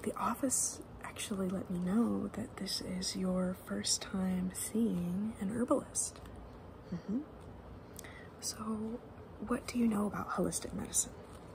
the office actually let me know that this is your first time seeing an herbalist. So, what do you know about holistic medicine?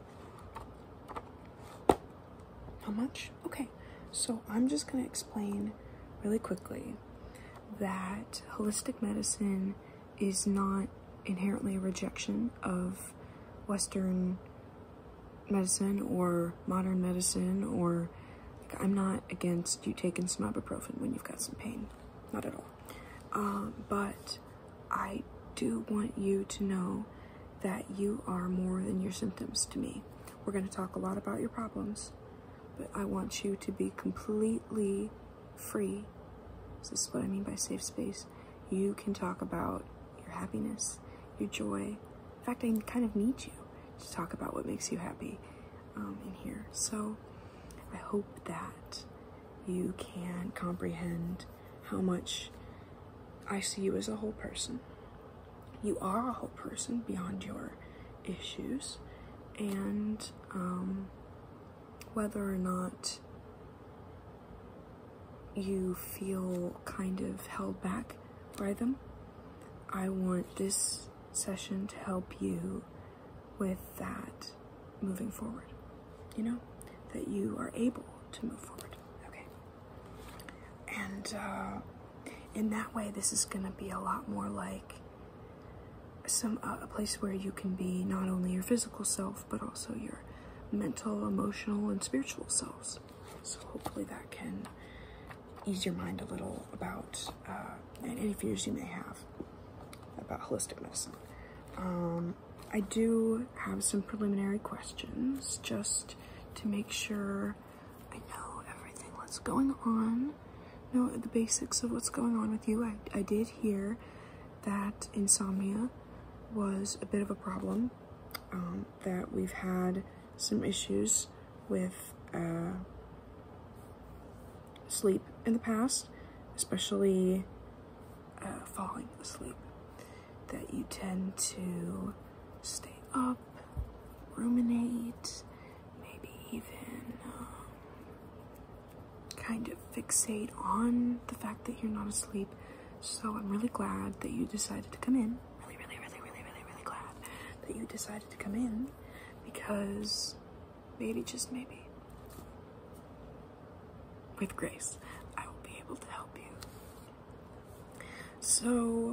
How much? Okay, so I'm just going to explain really quickly that holistic medicine is not inherently a rejection of Western medicine or modern medicine, or like, I'm not against you taking some ibuprofen when you've got some pain, not at all. But I do want you to know that you are more than your symptoms to me. We're going to talk a lot about your problems, but I want you to be completely free. This is what I mean by safe space. You can talk about your happiness, your joy. In fact, I kind of need you to talk about what makes you happy in here. So I hope that you can comprehend how much I see you as a whole person. You are a whole person beyond your issues, and whether or not you feel kind of held back by them, I want this session to help you with that moving forward. You know, that you are able to move forward. Okay. And in that way, this is going to be a lot more like a place where you can be not only your physical self, but also your mental, emotional, and spiritual selves. So hopefully that can ease your mind a little about any fears you may have about holistic medicine. I do have some preliminary questions just to make sure I know everything that's going on, know the basics of what's going on with you. I did hear that insomnia was a bit of a problem, that we've had some issues with sleep in the past, especially falling asleep, that you tend to stay up, ruminate, maybe even kind of fixate on the fact that you're not asleep. So I'm really glad that you decided to come in. Really glad that you decided to come in, because maybe, just maybe, with grace, I will be able to help you. So,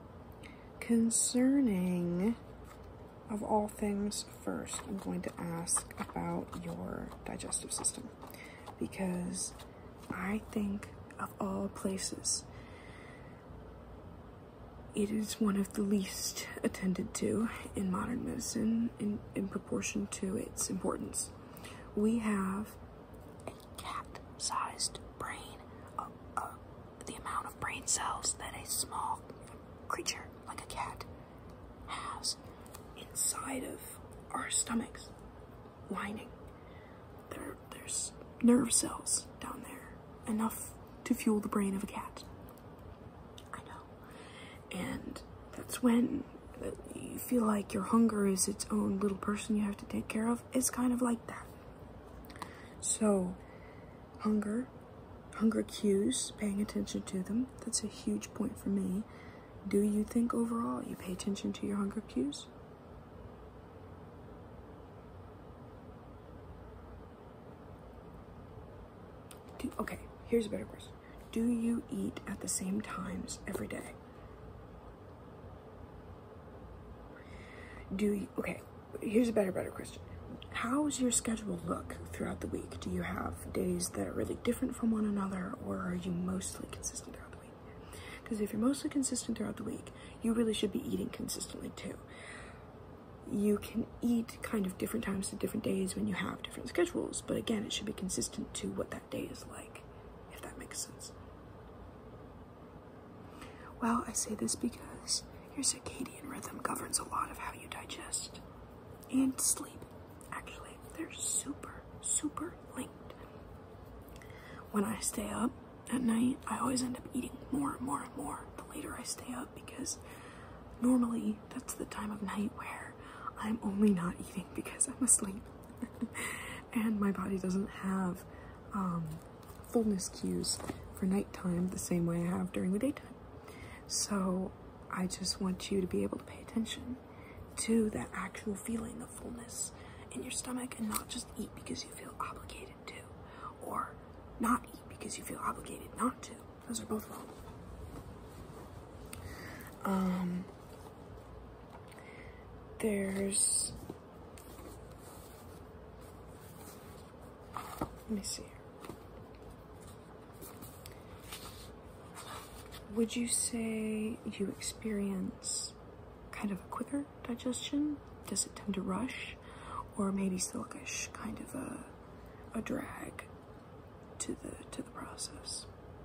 concerning, of all things first, I'm going to ask about your digestive system, because I think of all places, it is one of the least attended to in modern medicine in proportion to its importance. We have a cat-sized brain, the amount of brain cells that a small creature like a cat has inside of our stomachs lining. There's nerve cells down there, enough to fuel the brain of a cat. I know. And that's when you feel like your hunger is its own little person you have to take care of. It's kind of like that. So, hunger cues, paying attention to them, that's a huge point for me. Do you think overall you pay attention to your hunger cues? Okay, here's a better question. Do you eat at the same times every day? Okay, here's a better question. How does your schedule look throughout the week? Do you have days that are really different from one another, or are you mostly consistent throughout the week? Because if you're mostly consistent throughout the week, you really should be eating consistently too. You can eat kind of different times at different days when you have different schedules, but again, it should be consistent to what that day is like, if that makes sense. Well, I say this because your circadian rhythm governs a lot of how you digest and sleep. Actually, they're super linked. When I stay up at night, I always end up eating more and more the later I stay up, because normally that's the time of night where I'm only not eating because I'm asleep and my body doesn't have fullness cues for nighttime the same way I have during the daytime. So I just want you to be able to pay attention to that actual feeling of fullness in your stomach and not just eat because you feel obligated to, or not eat because you feel obligated not to. Those are both wrong. There's, let me see. Would you say you experience kind of a quicker digestion? Does it tend to rush, or maybe sluggish, kind of a drag to the process?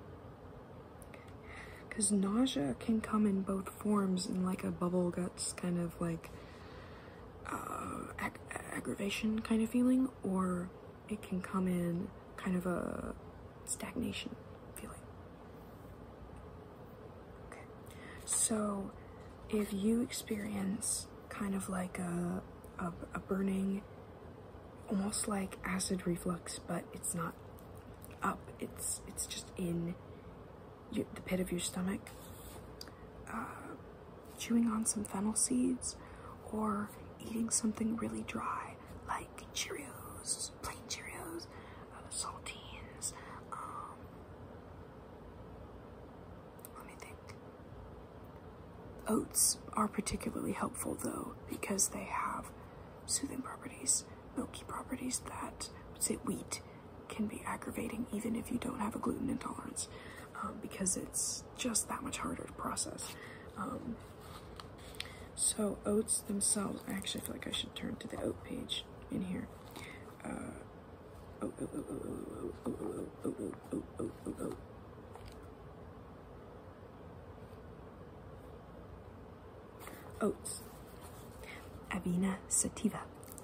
Because nausea can come in both forms, in like a bubble guts kind of like aggravation kind of feeling, or it can come in kind of a stagnation feeling. Okay, so if you experience kind of like a burning, almost like acid reflux, but it's not up, it's just in the pit of your stomach, chewing on some fennel seeds, or eating something really dry like Cheerios, plain Cheerios, saltines, let me think. Oats are particularly helpful though, because they have soothing properties, milky properties that, say, wheat can be aggravating even if you don't have a gluten intolerance, because it's just that much harder to process. So oats themselves, I actually feel like I should turn to the oat page in here. Oats. Avena sativa.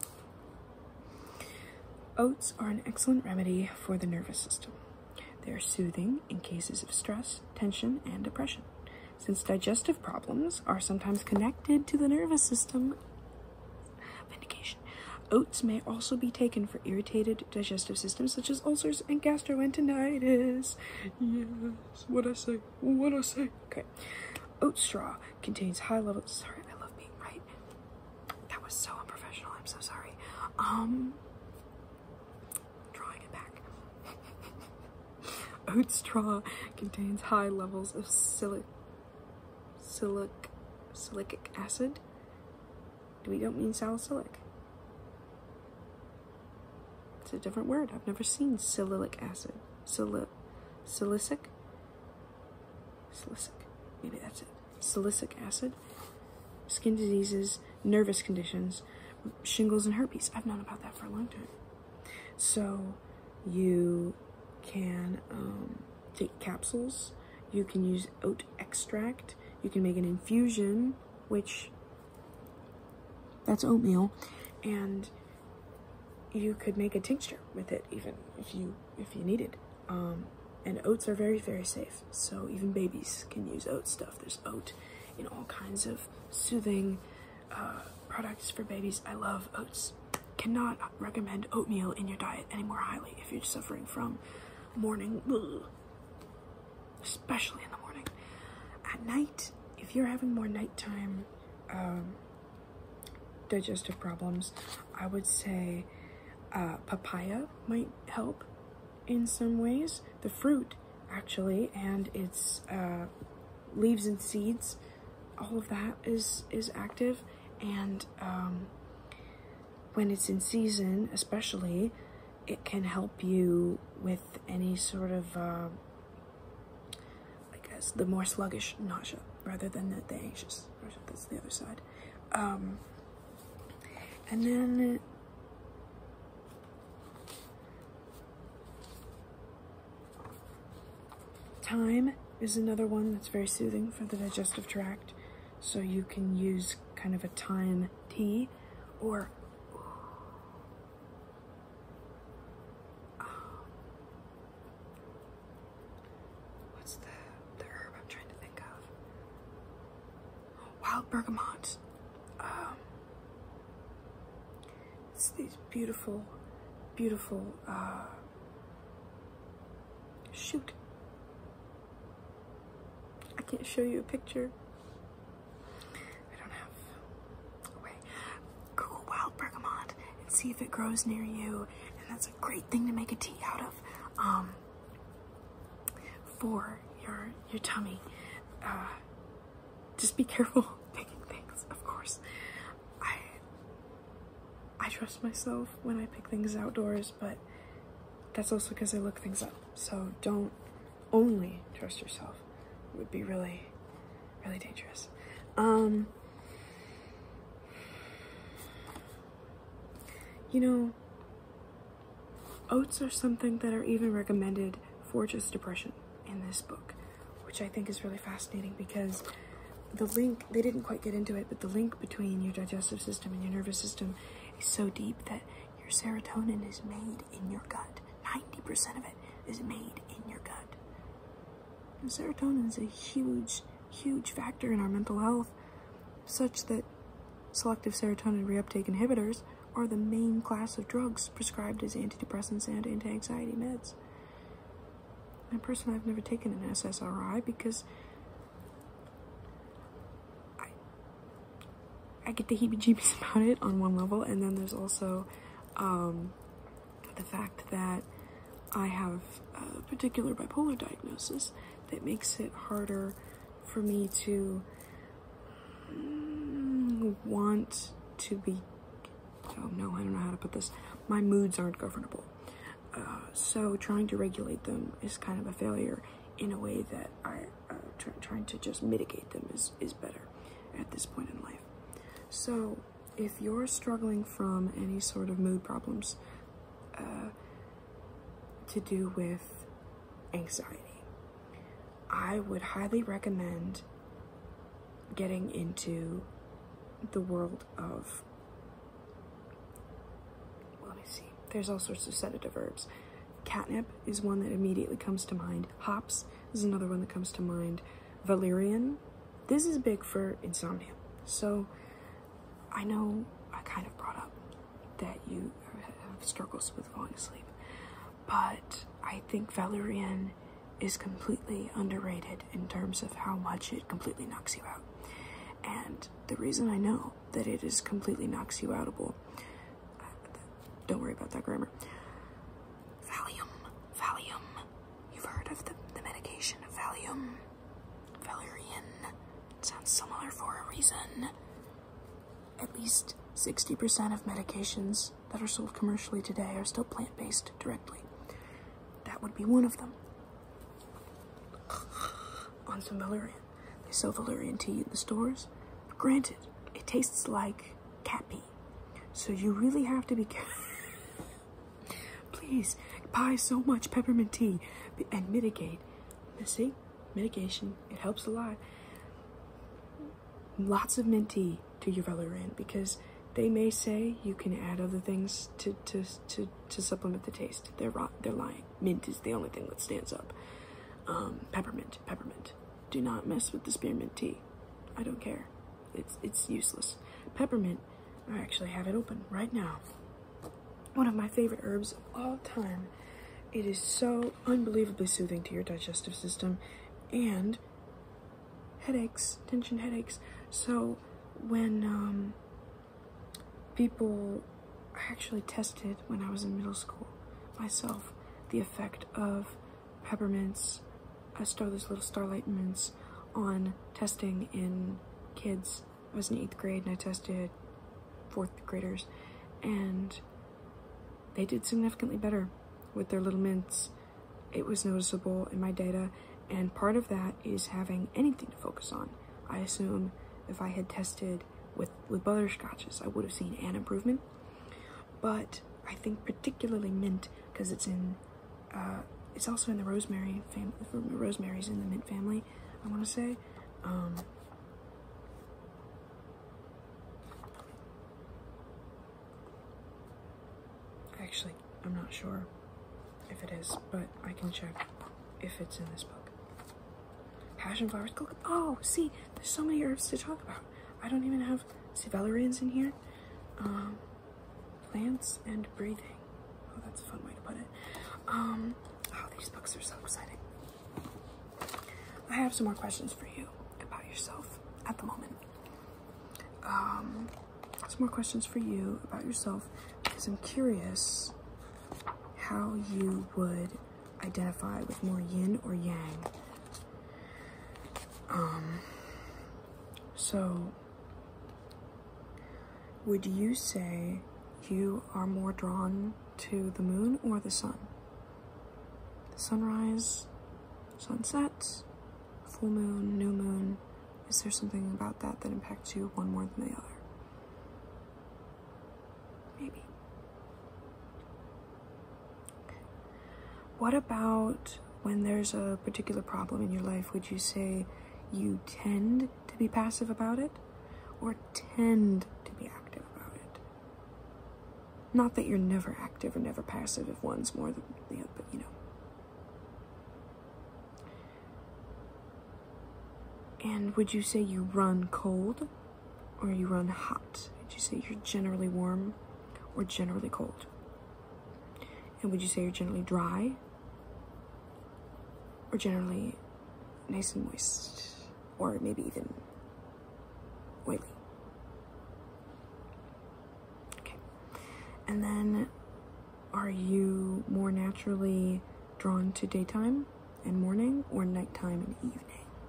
Oats are an excellent remedy for the nervous system. They are soothing in cases of stress, tension, and depression. Since digestive problems are sometimes connected to the nervous system, vindication, oats may also be taken for irritated digestive systems such as ulcers and gastroenteritis. Yes, what I say. Okay. Oat straw contains high levels. Sorry, I love being right. That was so unprofessional. I'm so sorry. Drawing it back. Oat straw contains high levels of silicic acid. We don't mean salicylic. It's a different word. I've never seen sililic acid. Silicic? Maybe that's it. Silicic acid. Skin diseases, nervous conditions, shingles, and herpes. I've known about that for a long time. So you can take capsules. You can use oat extract. You can make an infusion, which that's oatmeal, and you could make a tincture with it even if you needed. And oats are very, very safe, so even babies can use oat stuff. There's oat in all kinds of soothing products for babies. I love oats. Cannot recommend oatmeal in your diet any more highly if you're suffering from morning, especially in the morning. At night, if you're having more nighttime digestive problems, I would say papaya might help in some ways. The fruit, actually, and its leaves and seeds, all of that is active, and when it's in season, especially, it can help you with any sort of the more sluggish nausea rather than the anxious nausea. That's the other side. And then thyme is another one that's very soothing for the digestive tract. So you can use kind of a thyme tea, or what's the herb I'm trying to think of? Wild bergamot. It's these beautiful shoot. I can't show you a picture. I don't have a way. Google wild bergamot and see if it grows near you. And that's a great thing to make a tea out of. For your tummy. Just be careful picking things, of course. I trust myself when I pick things outdoors, but that's also because I look things up. So don't only trust yourself. It would be really, really dangerous. You know, oats are something that are even recommended for just depression in this book, which I think is really fascinating because the link, they didn't quite get into it, but the link between your digestive system and your nervous system is so deep that your serotonin is made in your gut. 90% of it is made in your gut. And serotonin is a huge, huge factor in our mental health, such that selective serotonin reuptake inhibitors are the main class of drugs prescribed as antidepressants and anti-anxiety meds. And personally, I've never taken an SSRI because I get the heebie-jeebies about it on one level, and then there's also the fact that I have a particular bipolar diagnosis that makes it harder for me to want to be, oh no, I don't know how to put this, my moods aren't governable. So trying to regulate them is kind of a failure in a way that trying to just mitigate them is better at this point in life. So if you're struggling from any sort of mood problems to do with anxiety, I would highly recommend getting into the world of, let me see, there's all sorts of sedative herbs. Catnip is one that immediately comes to mind. Hops is another one that comes to mind. Valerian, this is big for insomnia. So I know I kind of brought up that you have struggles with falling asleep, but I think valerian is completely underrated in terms of how much it completely knocks you out. And the reason I know that it is completely knocks you outable, don't worry about that grammar. Valium. You've heard of the medication of Valium. Valerian. It sounds similar for a reason. At least 60% of medications that are sold commercially today are still plant-based directly. That would be one of them. On some valerian. They sell valerian tea in the stores. But granted, it tastes like cat pee. So you really have to be careful. Please buy so much peppermint tea and mitigate. See, mitigation, it helps a lot. Lots of mint tea to your valerian, because they may say you can add other things to supplement the taste. They're lying. Mint is the only thing that stands up. Peppermint. Do not mess with the spearmint tea. I don't care. It's useless. Peppermint, I actually have it open right now. One of my favorite herbs of all time. It is so unbelievably soothing to your digestive system and headaches, tension headaches. So when I actually tested when I was in middle school myself the effect of peppermints, those little starlight mints, on testing in kids. I was in 8th grade and I tested 4th graders, and they did significantly better with their little mints. It was noticeable in my data, and part of that is having anything to focus on. I assume if I had tested with butterscotches, I would have seen an improvement. But I think particularly mint, because it's also in the rosemary family. Rosemary's in the mint family, I want to say. Actually, I'm not sure if it is, but I can check if it's in this book. Passion flowers, oh, see, there's so many herbs to talk about. I don't even have, see, valerian's in here. Plants and breathing. Oh, that's a fun way to put it. Oh, These books are so exciting. I have some more questions for you about yourself at the moment. Some more questions for you about yourself because I'm curious how you would identify with more yin or yang. So would you say you are more drawn to the moon or the sun? The sunrise, sunset, full moon, new moon? Is there something about that that impacts you one more than the other? Maybe. What about when there's a particular problem in your life? Would you say you tend to be passive about it or tend to be active about it? Not that you're never active or never passive if one's more than the other, but you know. And would you say you run cold or you run hot? Would you say you're generally warm or generally cold? And would you say you're generally dry or generally nice and moist? Or maybe even oily? Okay. And then are you more naturally drawn to daytime and morning or nighttime and evening?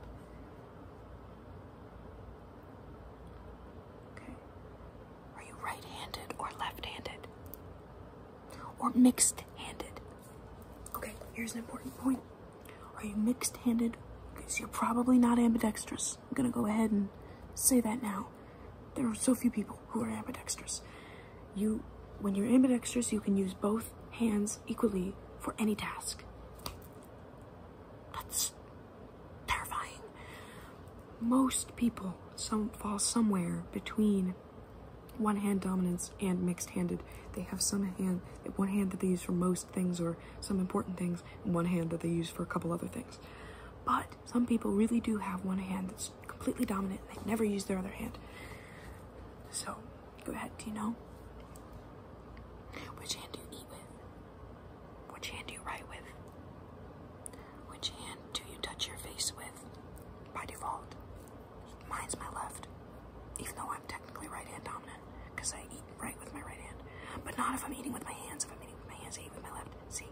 Or mixed-handed? Okay, here's an important point. Are you mixed-handed? Because you're probably not ambidextrous. I'm gonna go ahead and say that now. There are so few people who are ambidextrous. When you're ambidextrous, you can use both hands equally for any task. That's terrifying. Most people fall somewhere between one-hand dominance and mixed-handed. They have one hand that they use for most things or some important things, and one hand that they use for a couple other things. But some people really do have one hand that's completely dominant and they never use their other hand. So, go ahead, do you know? Which hand do you eat with? Which hand do you write with? Which hand do you touch your face with by default? Mine's my left, even though I'm technically right-hand dominant, because I eat right with my right hand. But not if I'm eating with my hands. If I'm eating with my hands, I eat with my left. See?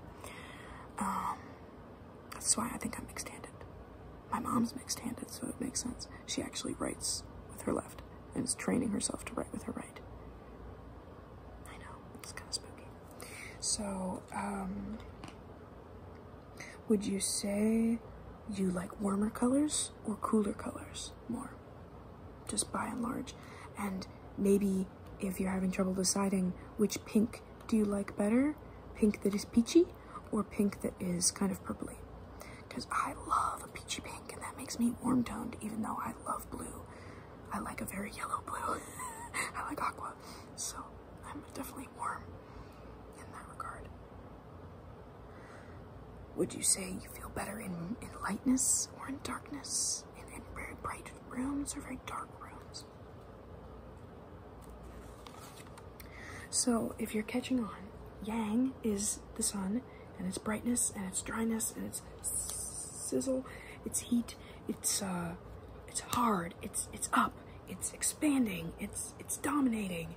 That's why I think I'm mixed-handed. My mom's mixed-handed, so it makes sense. She actually writes with her left and is training herself to write with her right. I know, it's kind of spooky. So, would you say you like warmer colors or cooler colors more? Just by and large. And maybe if you're having trouble deciding which pink do you like better, pink that is peachy or pink that is kind of purpley? Because I love a peachy pink and that makes me warm toned, even though I love blue. I like a very yellow blue. I like aqua, so I'm definitely warm in that regard. Would you say you feel better in lightness or in darkness? In very bright rooms or very dark rooms? So if you're catching on, yang is the sun and its brightness and its dryness and its sizzle, its heat, it's hard, it's up, it's expanding, it's dominating.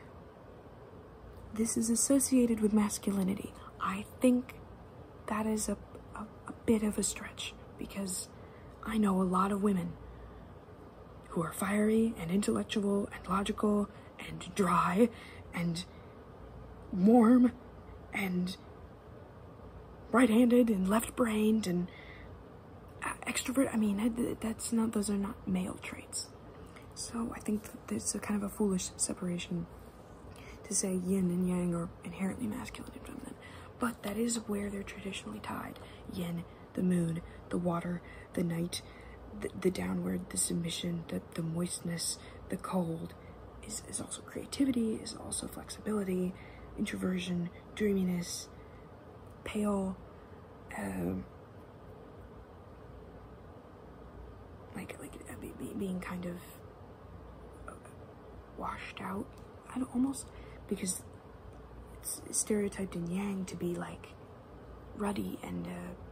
This is associated with masculinity. I think that is a bit of a stretch, because I know a lot of women who are fiery and intellectual and logical and dry and warm and right-handed and left-brained and extrovert. I mean, those are not male traits. So I think that it's a kind of a foolish separation to say yin and yang are inherently masculine and feminine, but that is where they're traditionally tied. Yin, the moon, the water, the night, the downward, the submission, the moistness, the cold is also creativity, is also flexibility, introversion, dreaminess, pale, being kind of washed out. Almost, because it's stereotyped in yang to be like ruddy and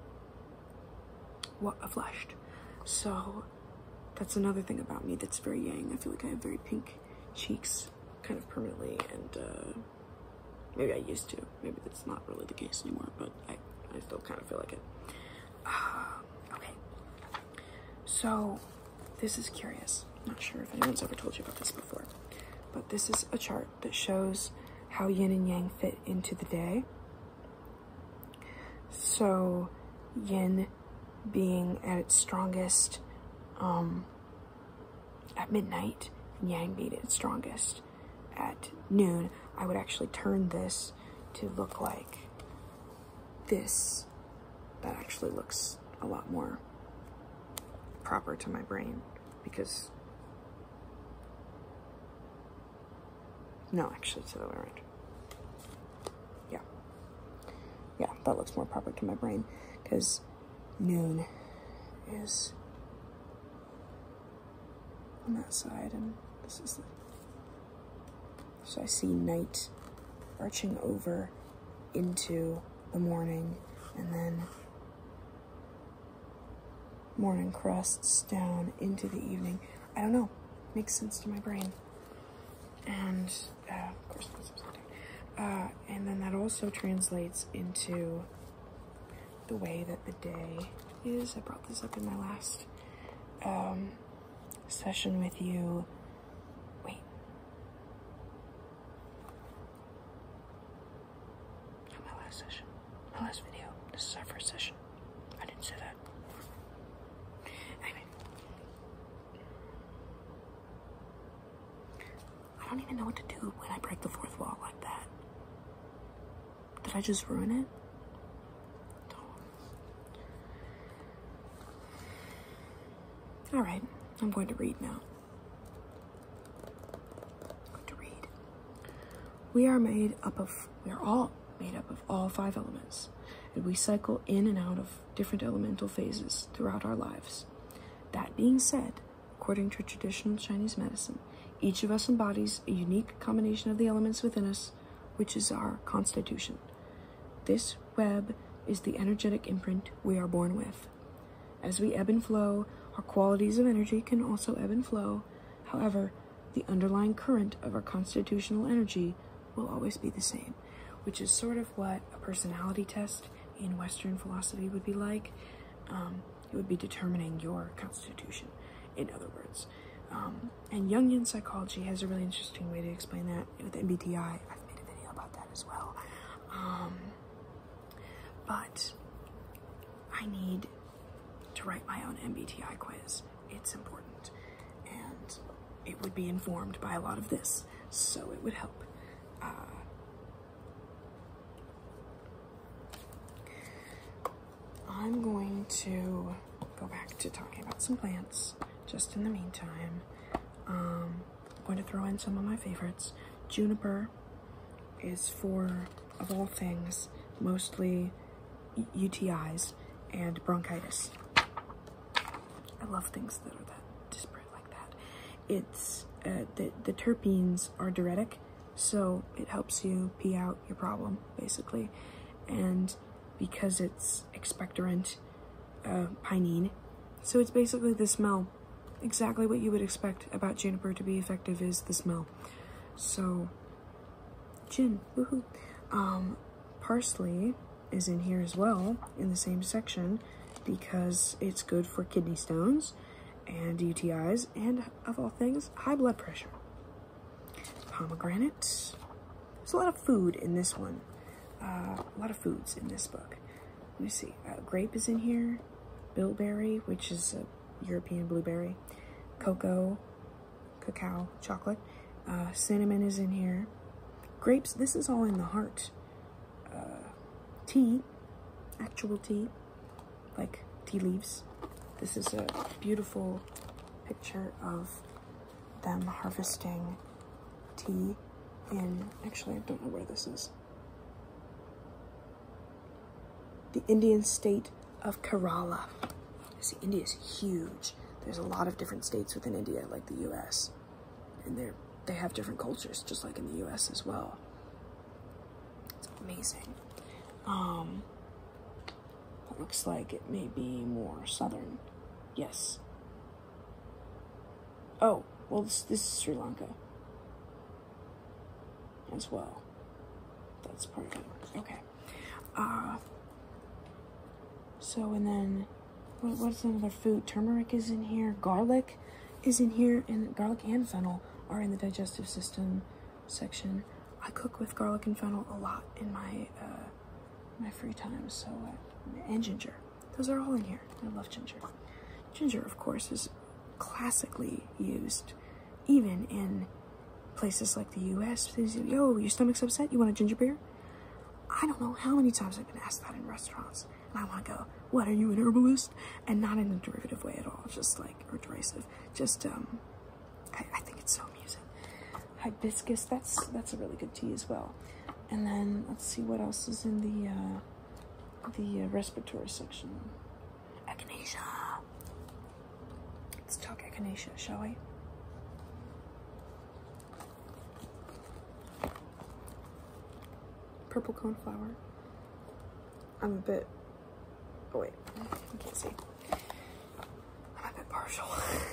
flushed. So that's another thing about me that's very yang. I feel like I have very pink cheeks kind of permanently, and maybe I used to. Maybe that's not really the case anymore, but I still kind of feel like it. Okay, so this is curious. Not sure if anyone's ever told you about this before, but this is a chart that shows how yin and yang fit into the day. So yin being at its strongest at midnight, and yang being at its strongest at noon. I would actually turn this to look like this. That actually looks a lot more proper to my brain, because no, actually it's the other way around. Yeah, that looks more proper to my brain, because noon is on that side, and this is the, so I see night arching over into the morning, and then morning crests down into the evening. I don't know, makes sense to my brain. And of course that's something. And then that also translates into the way that the day is. I brought this up in my last session with you. Wait. Not my last session. My last video. This is our first session. I didn't say that. Anyway. I don't even know what to do when I break the fourth wall like that. Did I just ruin it? Alright, I'm going to read now. We are all made up of all 5 elements, and we cycle in and out of different elemental phases throughout our lives. That being said, according to traditional Chinese medicine, each of us embodies a unique combination of the elements within us, which is our constitution. This web is the energetic imprint we are born with. As we ebb and flow, our qualities of energy can also ebb and flow. However, the underlying current of our constitutional energy will always be the same, which is sort of what a personality test in Western philosophy would be like. It would be determining your constitution, in other words. And Jungian psychology has a really interesting way to explain that with MBTI. I've made a video about that as well. But I need to write my own MBTI quiz. It's important, and it would be informed by a lot of this, so it would help. I'm going to go back to talking about some plants just in the meantime. I'm going to throw in some of my favorites. Juniper is for, of all things, mostly UTIs and bronchitis. I love things that are that disparate like that. It's the terpenes are diuretic, so it helps you pee out your problem, basically. And because it's expectorant, pinene, so it's basically the smell. Exactly what you would expect about juniper to be effective is the smell. So, gin, woohoo. Parsley is in here as well, in the same section, because it's good for kidney stones and UTIs, and of all things, high blood pressure. Pomegranate. There's a lot of food in this one. A lot of foods in this book. Let me see. Grape is in here. Bilberry, which is a European blueberry. Cocoa, cacao, chocolate. Cinnamon is in here. Grapes, this is all in the heart. Tea, actual tea, like tea leaves. This is a beautiful picture of them harvesting tea in, actually I don't know where this is. The Indian state of Kerala. See, India is huge. There's a lot of different states within India, like the US. And they have different cultures, just like in the US as well. It's amazing. looks like it may be more southern. Yes. Oh, well, this is Sri Lanka as well. That's part of it. Okay. So, and then, what's another food? Turmeric is in here. Garlic is in here. And garlic and fennel are in the digestive system section. I cook with garlic and fennel a lot in my free time. So, and ginger. Those are all in here. I love ginger. Ginger, of course, is classically used even in places like the US. Yo, your stomach's upset? You want a ginger beer? I don't know how many times I've been asked that in restaurants. And I want to go, what, are you an herbalist? And not in a derivative way at all, just like, or derisive. Just, I think it's so amusing. Hibiscus, that's a really good tea as well. And then, let's see what else is in the respiratory section. Echinacea. Let's talk echinacea, shall we? Purple coneflower. I'm a bit, oh wait, you can't see. I'm a bit partial.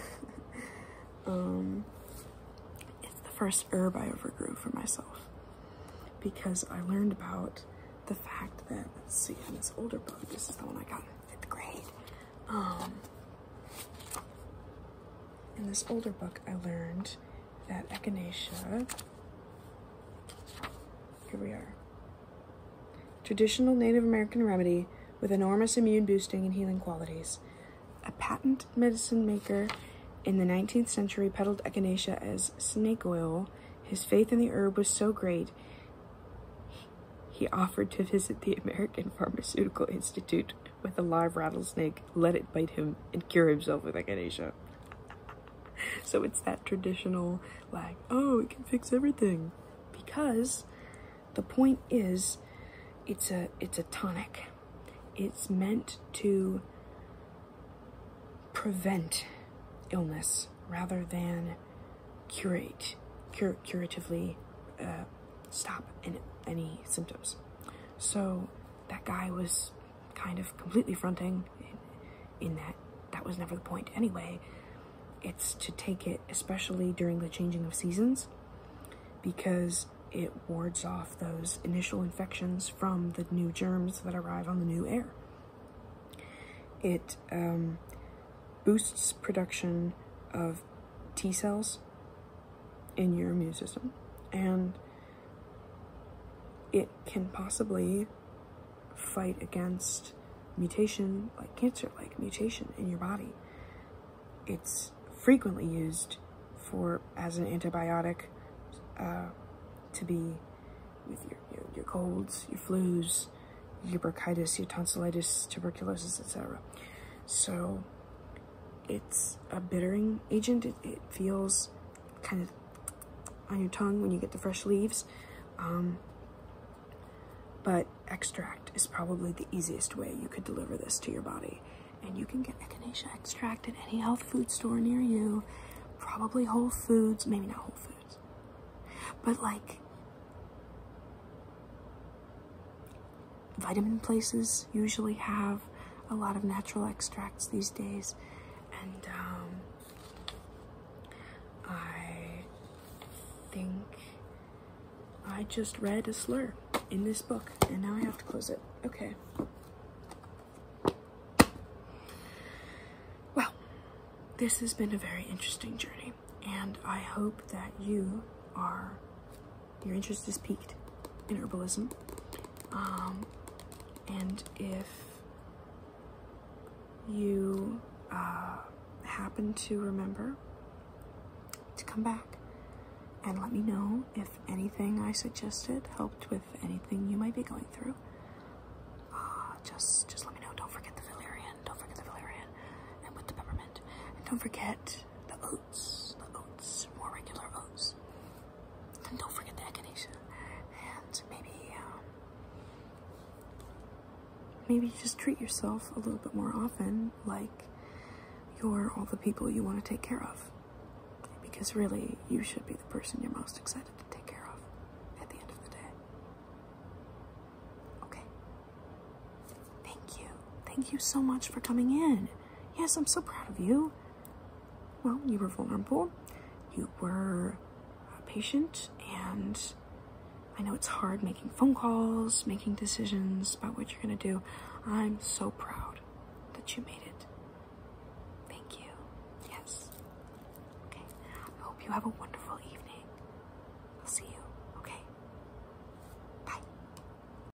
It's the first herb I ever grew for myself because I learned about the fact that, let's see, in this older book, this is the one I got in 5th grade. In this older book, I learned that echinacea, here we are, traditional Native American remedy with enormous immune boosting and healing qualities. A patent medicine maker in the 19th century peddled echinacea as snake oil. His faith in the herb was so great, he offered to visit the American Pharmaceutical Institute with a live rattlesnake, let it bite him, and cure himself with echinacea. So it's that traditional, like, oh, it can fix everything. Because the point is, it's a tonic. It's meant to prevent illness rather than curatively stop any symptoms. So that guy was kind of completely fronting in that was never the point anyway. It's to take it, especially during the changing of seasons, because it wards off those initial infections from the new germs that arrive on the new air. It boosts production of T cells in your immune system, and it can possibly fight against mutation, like cancer-like mutation in your body. It's frequently used as an antibiotic to be with your colds, your flus, your bronchitis, your tonsillitis, tuberculosis, etc. So it's a bittering agent. It feels kind of on your tongue when you get the fresh leaves. But extract is probably the easiest way you could deliver this to your body. And you can get echinacea extract at any health food store near you. Probably Whole Foods, maybe not Whole Foods. But like, vitamin places usually have a lot of natural extracts these days. And I think I just read a slur in this book, and now I have to close it. Okay. Well, this has been a very interesting journey, and I hope that your interest is piqued in herbalism. And if you happen to remember to come back and let me know if anything I suggested helped with anything you might be going through. Just let me know. Don't forget the valerian. And with the peppermint. And don't forget the oats. More regular oats. And don't forget the echinacea. And maybe just treat yourself a little bit more often, like you're all the people you want to take care of. Because really, you should be the person you're most excited to take care of at the end of the day. Okay. Thank you. Thank you so much for coming in. Yes, I'm so proud of you. Well, you were vulnerable. You were patient, and I know it's hard making phone calls, making decisions about what you're going to do. I'm so proud that you made it. Thank you. Yes. Okay. I hope you have a wonderful evening. I'll see you.